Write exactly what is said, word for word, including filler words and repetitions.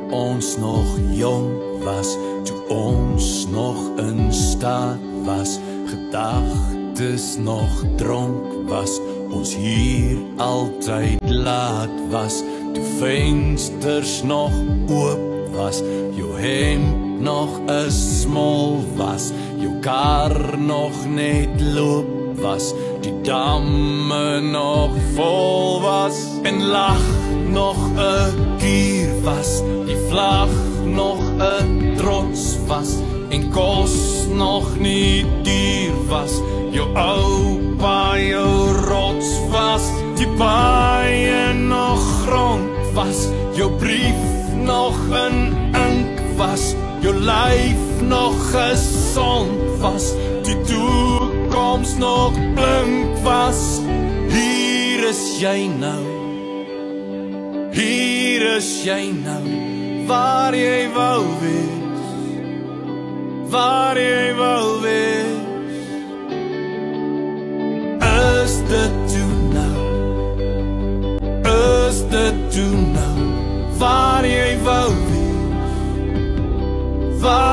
ons nog jong was, toe ons nog in staat was, gedagtes nog dronk was, ons hier altyd laat was, toe vensters nog oop was, jou hemd nog 'n smol was, jou kar nog net loop was, die damme nog vol was, en lag nog 'n kier was, die vlag nog 'n trots was, en kos nog nie duur was, jou oupa jou rots was, die paaie nog grond was, jou brief nog in ink was, jou lyf nog gesond was, die toekoms nog blink was. Hier is jy nou, hier is jy nou, waar jy wou wees, waar jy wou wees. Is dit toe nou, is dit toe nou, waar jy wou wees, waar